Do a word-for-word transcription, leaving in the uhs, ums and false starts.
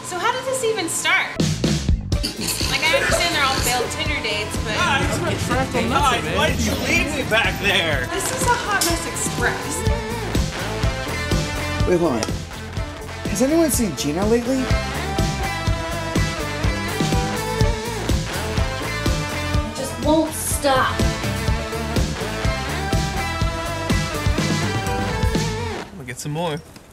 So how did this even start? Like, I understand they're all failed Tinder dates, but... God, why did you leave me back there? This is a Hot Mess Express. Wait, hold on. Has anyone seen Jeana lately? Just won't stop. We'll get some more.